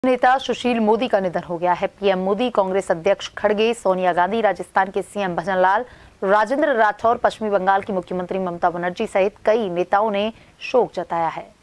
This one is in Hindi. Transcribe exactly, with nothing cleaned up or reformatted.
नेता सुशील मोदी का निधन हो गया है। पीएम मोदी, कांग्रेस अध्यक्ष खड़गे, सोनिया गांधी, राजस्थान के सीएम भजनलाल, राजेंद्र राठौर, पश्चिमी बंगाल की मुख्यमंत्री ममता बनर्जी सहित कई नेताओं ने शोक जताया है।